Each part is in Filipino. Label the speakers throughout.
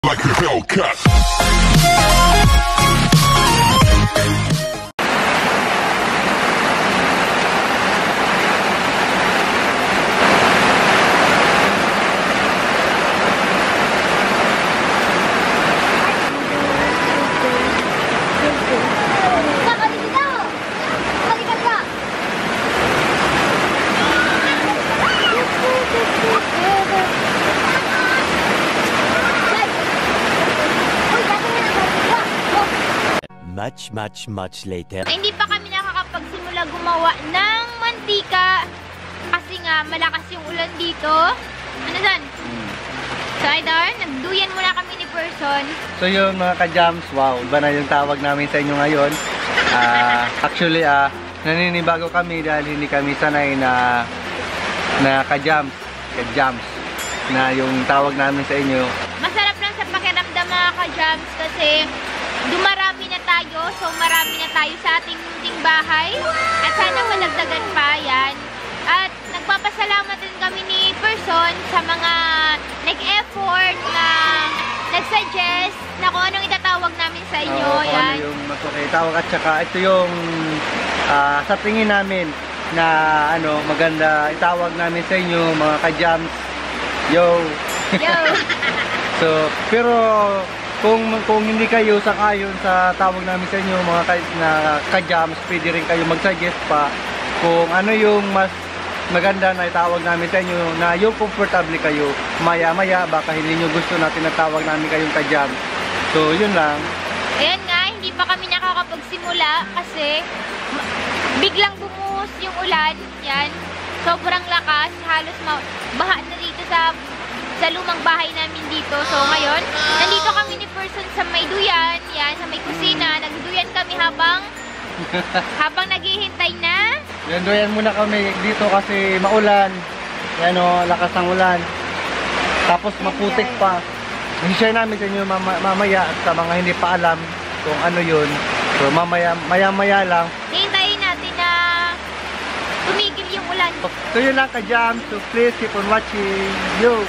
Speaker 1: Like a Hellcat.
Speaker 2: Much later.
Speaker 3: Ay, hindi pa kami nakakapagsimula gumawa ng mantika kasi nga malakas yung ulan dito. Ano dan? So, Idar, nagduyan muna kami ni Person.
Speaker 4: So yun mga ka-jams, wow, iba na yung tawag namin sa inyo ngayon. Actually, naninibago kami dahil hindi kami sanay na ka-jams, na yung tawag namin sa inyo.
Speaker 3: Masarap lang sa pakiramdam mga ka-jams kasi dumarami na tayo, so marami na tayo sa ating munting bahay. At sana malagdagan pa yan. At nagpapasalamat din kami ni Person sa mga nag-effort na nag-suggest na kung anong itatawag namin sa inyo. Yan.
Speaker 4: Ano yung magpakitawag at saka ito yung sa tingin namin na maganda itawag namin sa inyo mga ka-jams. Yo!
Speaker 3: Yo!
Speaker 4: So, pero kung hindi kayo sang-ayon sa tawag namin sa inyo mga ka-jams, pwede rin kayo mag-suggest pa kung ano yung mas maganda na itawag namin sa inyo na yung comfortable kayo. Maya-maya baka hindi nyo gusto natin na tawag namin kayong ka-jams. So yun lang.
Speaker 3: Ayan nga, hindi pa kami nakakapagsimula kasi biglang bumuhos yung ulan. Yan, sobrang lakas, halos baha na dito sa lumang bahay namin dito. So ngayon, nandito kami ni Person sa may duyan, yan, sa may kusina. Nagduyan kami habang naghihintay na.
Speaker 4: Yan, duyan muna kami dito kasi maulan. Yan lakas ng ulan. Tapos maputik pa. I-share namin sa inyo mamaya at sa mga hindi pa alam kung ano yun. So maya-maya lang.
Speaker 3: Hintayin natin na tumigil yung ulan.
Speaker 4: So yun lang ka-jam. So please keep on watching. Yo!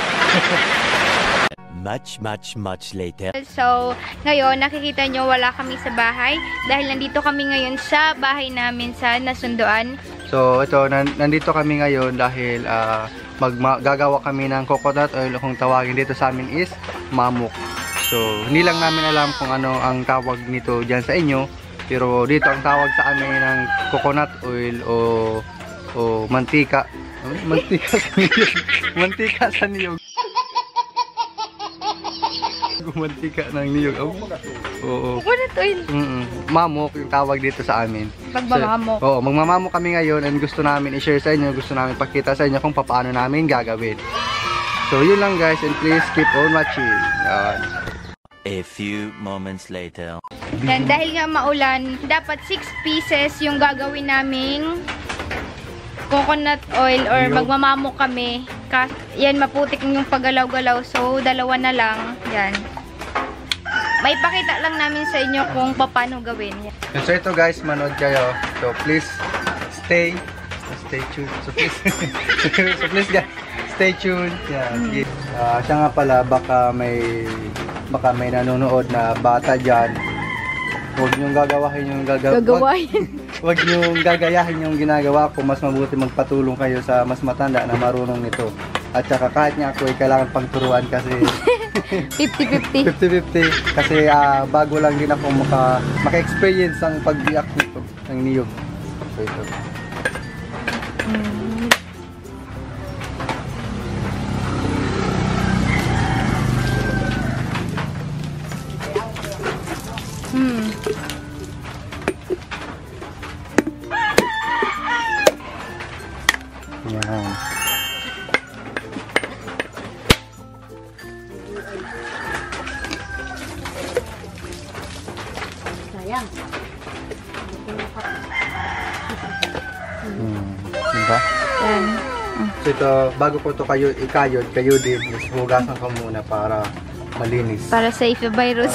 Speaker 2: Much later.
Speaker 3: So, ngayon nakikita nyo wala kami sa bahay dahil nandito kami ngayon sa bahay namin sa Nasunduan.
Speaker 4: So ito, nandito kami ngayon dahil gagawa kami ng coconut oil, kung tawagin dito sa amin is mamok. So hindi lang namin alam kung ano ang tawag nito dyan sa inyo, pero dito ang tawag sa amin ng coconut oil o mantika. Mantika sa niyog. Mantika sa niyog. Mantika ng niyog. Oo.
Speaker 3: Coconut oil.
Speaker 4: Mamok yung tawag dito sa amin.
Speaker 3: Magmamamok.
Speaker 4: So, magmamamok kami ngayon and gusto namin i-share sa inyo, gusto namin pakita sa inyo kung paano namin gagawin. So yun lang guys, and please keep on watching.
Speaker 2: A few moments later.
Speaker 3: Yan, dahil nga maulan, dapat 6 pieces yung gagawin naming coconut oil or magmamamok kami. Yan, maputik yung paggalaw-galaw. So, 2 na lang. Yan. May pakita lang namin sa inyo kung paano gawin. Yan.
Speaker 4: So ito guys, manood kayo. So please stay tuned. So please guys, stay tuned. Yan. Siya nga pala, baka may nanonood na bata dyan. Huwag niyong gagawahin yung Huwag niyong gagayahin yung ginagawa ko. Mas mabuti magpatulong kayo sa mas matanda na marunong nito. At saka kahit nga ako ay kailangan pang turuan kasi
Speaker 3: 50-50.
Speaker 4: 50-50 kasi bago lang din ako maka-experience ang pag-react nito ng niyog. So ito. Yan.
Speaker 3: Sayang.
Speaker 4: Diba?
Speaker 3: Yan.
Speaker 4: So ito, bago ko ito kayo din, hugasan ko muna para malinis.
Speaker 3: Para safe yung virus.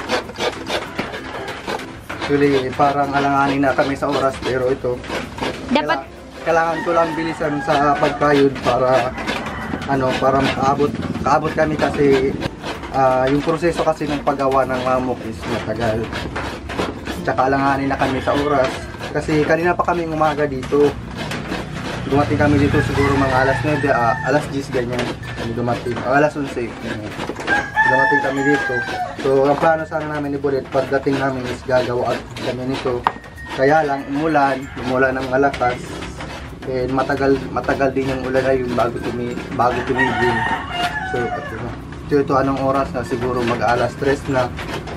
Speaker 4: Actually, parang alanganin na kami sa oras, pero ito
Speaker 3: Dapat
Speaker 4: kailangan ko lang bilisan sa pagkayod para para kaabot kami kasi yung proseso kasi ng paggawa ng mamok is matagal. Tsaka alanganin na kami sa oras kasi kanina pa kami umaga dito. Dumating kami dito siguro mga alas 9, alas 10 ganyan. Kami dumating, alas 11. Dumating kami dito. So, ang plano sana namin ni Bullet, pagdating namin is gagawa kami nito. Kaya lang, umulan ng malakas. And matagal din yung ulan na yun bago tumigil. So, ito anong oras na siguro mag-alas 3 na.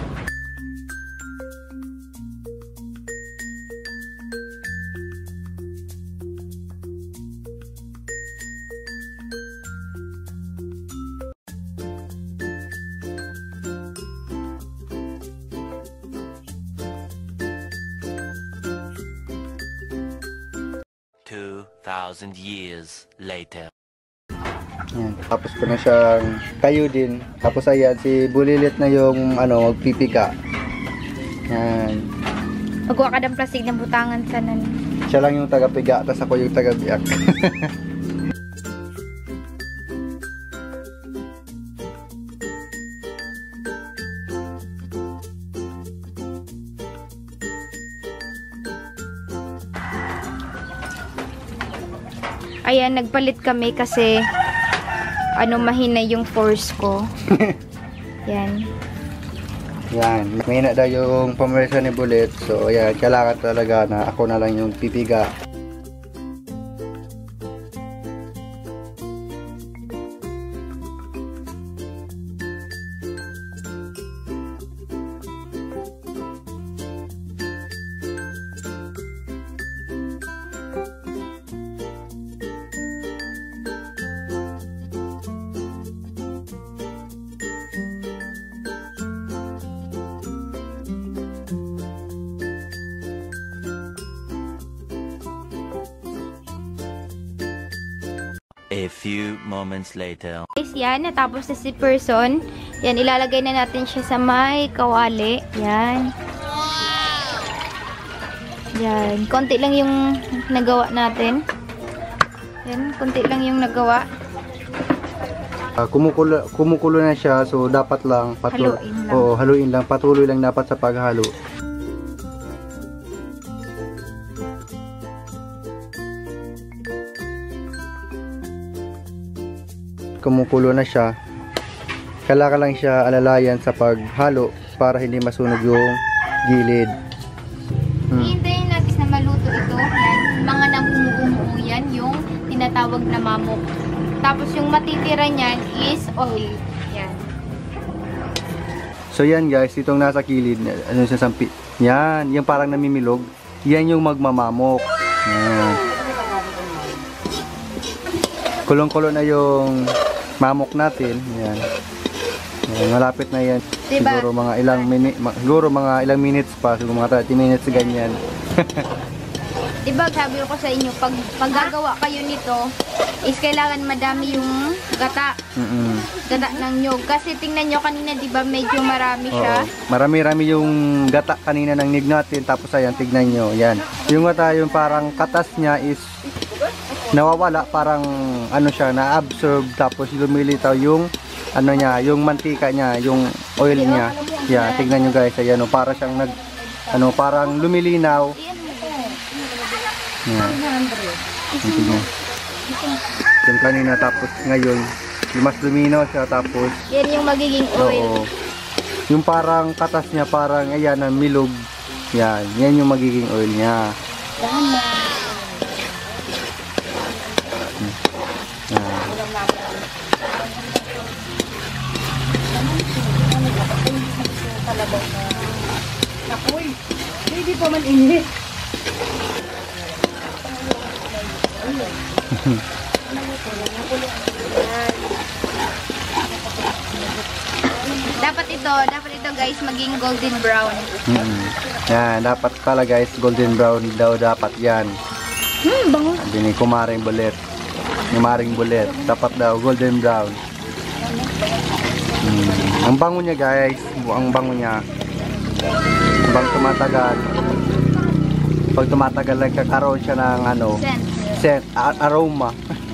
Speaker 2: Thousand years later.
Speaker 4: Yan. Tapos ko na siyang kayo din. Tapos ayan, si Bulilit na yung magpipika. Yan.
Speaker 3: magkuha ka ng plastic ng butangan sa nan.
Speaker 4: Siya lang yung taga-piga, tapos ako yung taga-biyak.
Speaker 3: Ayan, nagpalit kami kasi mahina yung force ko. Yan.
Speaker 4: Yan, mahina daw yung pamwersa ni Bullet. So ayan, kailangan talaga na ako na lang yung pipiga.
Speaker 2: A few moments later.
Speaker 3: Guys, yan. Natapos na si person. Yan, ilalagay na natin siya sa may kawali. Yan. Yan. Konti lang yung nagawa natin. Yan. Konti lang yung nagawa.
Speaker 4: Kumukulo na siya. So, dapat lang.
Speaker 3: Haluin lang.
Speaker 4: Oo, haluin lang. Patuloy lang dapat sa paghalo. Kumukulo na siya, kailangan lang siya alalayan sa paghalo para hindi masunog yung gilid.
Speaker 3: Hihintayin natin na maluto ito. Yan, mga namumuumuo yan, yung tinatawag na mamok. Tapos yung matitira niyan is oil. Yan.
Speaker 4: So yan guys, itong nasa kilid, ano siya sampi. Yan, yung parang namimilog. Yan yung magmamamok. Yan. Kulong-kulo na yung mamok natin. Yan. Yan, malapit na yan.
Speaker 3: Diba?
Speaker 4: Siguro mga ilang minutes pa, siguro mga 30 minutes ganyan.
Speaker 3: Diba, sabi ko sa inyo, pag gagawa kayo nito, is kailangan madami yung gata. Gata ng nyog. Kasi tingnan nyo kanina, diba, medyo marami siya.
Speaker 4: Oo. Marami-rami yung gata kanina ng nig natin. Tapos ayan, tignan nyo. Yan. Yung gata, yung parang katas niya is nawawala, parang siya, na-absorb, tapos lumilitaw yung yung mantika niya, yung oil niya. Yeah, tignan nyo guys, ayan, para siyang parang lumilinaw. Yeah. Tignan. Yung kanina, tapos ngayon, mas luminaw siya, tapos
Speaker 3: Yan yung magiging oil.
Speaker 4: oo, yung parang katas niya, parang ayan, milog. Yan yung magiging oil niya.
Speaker 1: Apoy, hindi pa man init.
Speaker 3: Dapat ito guys, maging golden brown.
Speaker 4: Yan, dapat pala guys, golden brown daw dapat yan.
Speaker 3: Bango.
Speaker 4: Sabi ni Kumaring Bullet. Kumaring Bullet, dapat daw golden brown. Ang bango niya guys, ang bango niya. Habang tumatagal, Pag tumatagal, nagkakaroon siya ng ano, scent, aroma.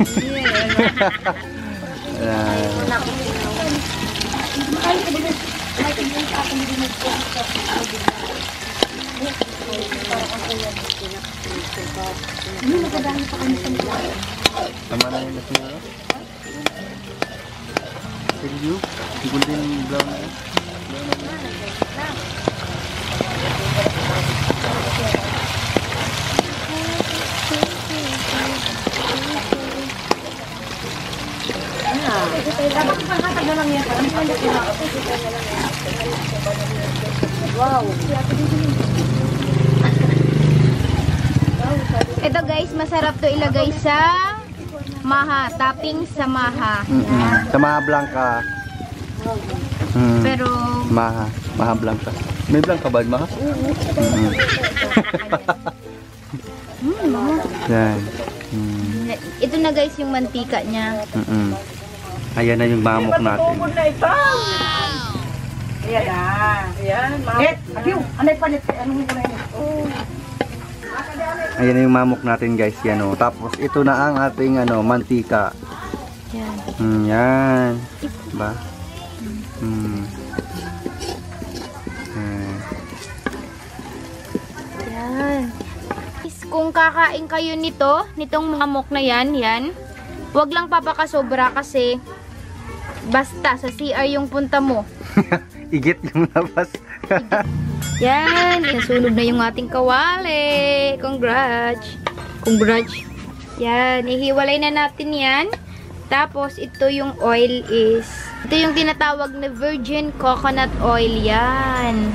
Speaker 4: Tama na yung nasi nyo? Silyo? Golden brown na yun?
Speaker 1: Dapat ipanghatag na lang yan. Wow.
Speaker 3: Ito guys, masarap to ilagay sa maha, topping sa maha.
Speaker 4: Sa Maha Blanca.
Speaker 3: Pero
Speaker 4: Maha Blanca. May Blanca ba, Maha? Yan.
Speaker 3: ito na guys yung mantika niya.
Speaker 4: Ayan na yung mamok natin.
Speaker 1: Ayan na. Ayan, mamok. Agiw, anay palit. Anong ko na yun?
Speaker 4: Ayan na yung mamok natin guys. Yan o. Tapos ito na ang ating mantika.
Speaker 3: Yan.
Speaker 4: Yan. Ba?
Speaker 3: Yan. Kung kakain kayo nitong mamok na yan, wag lang papakasobra kasi basta sa CR yung punta mo.
Speaker 4: Igit yung labas.
Speaker 3: Yan, nasunog na yung ating kawali. Congrats. Yan, ihiwalay na natin yan. Tapos, ito yung oil is, ito yung tinatawag na virgin coconut oil. Yan.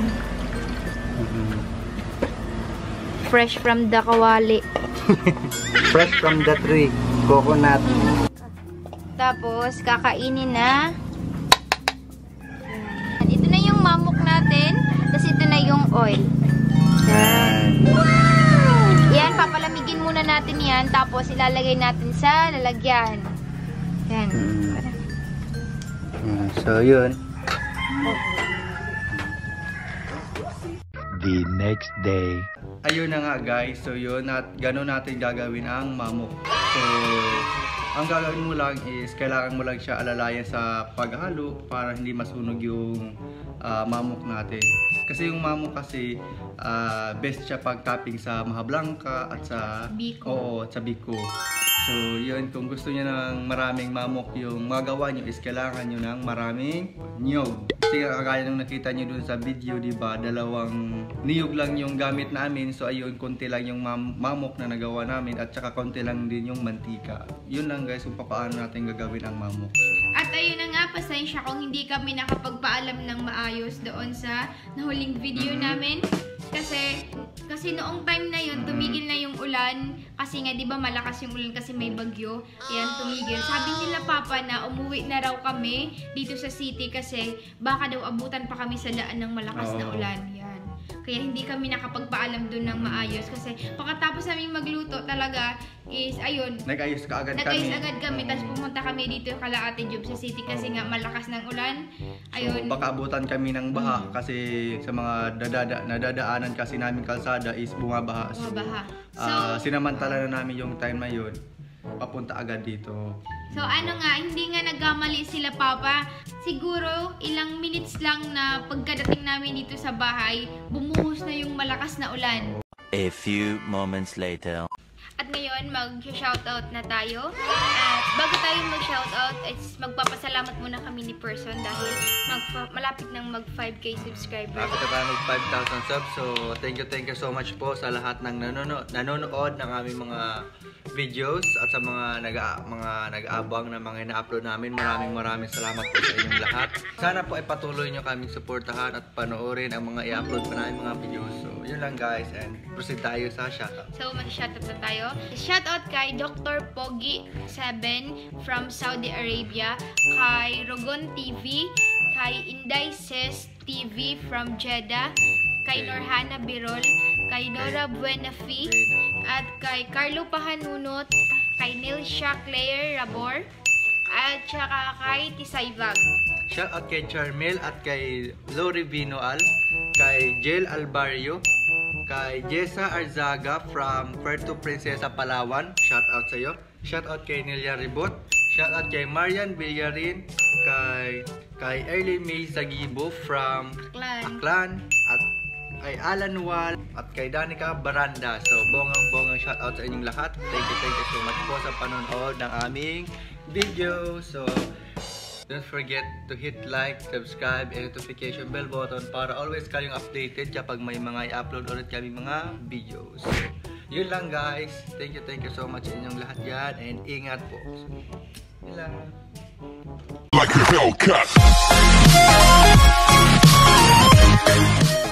Speaker 3: Fresh from the kawali.
Speaker 4: Fresh from the tree. Coconut.
Speaker 3: Tapos, kakainin na. Yan. Ito na yung mamok natin. Tapos, ito na yung oil. Yan. Yan, papalamigin muna natin yan. Tapos, ilalagay natin sa lalagyan. Yan.
Speaker 4: So, yun.
Speaker 2: The next day.
Speaker 4: Ayun na nga guys. So, yun. At gano'n natin gagawin ang mamok. So, ang gagawin mo lang is kailangan mo lang siya alalayan sa paghalo para hindi masunog yung mamok natin. Kasi yung mamok kasi best siya pag topping sa Maha Blanca at sa
Speaker 3: Biko.
Speaker 4: Oo, sa Biko. So, yun, kung gusto niyo ng maraming mamok yung magawa niyo is kailangan niyo ng maraming niyog. Kasi kagaya nung nakita niyo dun sa video, di ba? 2 niyog lang yung gamit namin. So, ayun, konti lang yung mamok na nagawa namin at saka konti lang din yung mantika. Yun lang guys, kung paano natin gagawin ang mamok.
Speaker 3: At ayun na nga, pasensya kung hindi kami nakapagpaalam ng maayos doon sa nahuling video namin. Kasi noong time na yun, tumigil na yung ulan. Kasi nga, di ba malakas yung ulan kasi may bagyo. Ayan, tumigil. Sabi nila papa na umuwi na raw kami dito sa city kasi baka daw abutan pa kami sa daan ng malakas na ulan. Yan. Kaya hindi kami nakapagpaalam doon ng maayos. Kasi pagkatapos namin magluto talaga is, ayun.
Speaker 4: Nag-ayos agad kami.
Speaker 3: Tapos pumunta kami dito kala Ate Job sa city kasi nga malakas ng ulan. Ayun.
Speaker 4: So, baka abutan kami ng baha kasi sa mga nadadaanan kasi namin kalsada is bumabaha. So, sinamantala na namin yung time na yun. Papunta agad dito.
Speaker 3: So ano nga, hindi nga nagkamali sila papa. Siguro ilang minutes lang na pagkadating namin dito sa bahay, bumuhos na yung malakas na ulan.
Speaker 2: A few moments later.
Speaker 3: At ngayon, mag-shoutout na tayo. At bago tayo mag-shoutout, magpapasalamat muna kami ni Person dahil malapit nang mag 5K subscriber.
Speaker 4: Malapit na tayo mag 5,000 subs. So, thank you so much po sa lahat ng nanonood ng aming mga videos at sa mga nag-aabang na mga ina-upload namin. Maraming salamat po sa inyong lahat. Sana po ay patuloy nyo kaming suportahan at panoorin ang mga i-upload pa namin mga videos. So, yun lang guys, and proceed tayo sa shoutout.
Speaker 3: So, mag-shoutout na tayo. Shoutout kay Dr. Pogi 7 from Saudi Arabia, kay Rogon TV, kay Inday Ses TV from Jeddah, kay Norhana Birol, kay Nora Buenafi, at kay Carlo Pahanunot, kay Neil Claire Rabor, at saka kay Tisay Vlog.
Speaker 4: Shoutout kay Charmel at kay Lori Vinoal, kay Jel Albario, Kay Jessa Arzaga from Puerto Princesa, Palawan. Shout out sa iyo. Shout out kay Nelia Ribot. Shout out kay Marian Villarin. Kay Early May Zagibo from Aklan. At kay Alan Wal. At kay Danica Baranda. So, bongang shout out sa inyong lahat. Thank you so much po sa panonood ng aming video. So, don't forget to hit like, subscribe, and notification bell button para always kayong updated kapag may mga i-upload ulit kami mga videos. So, yun lang guys. Thank you so much sa inyong lahat yan. And ingat po. Yun lang.
Speaker 5: Like a Hellcat.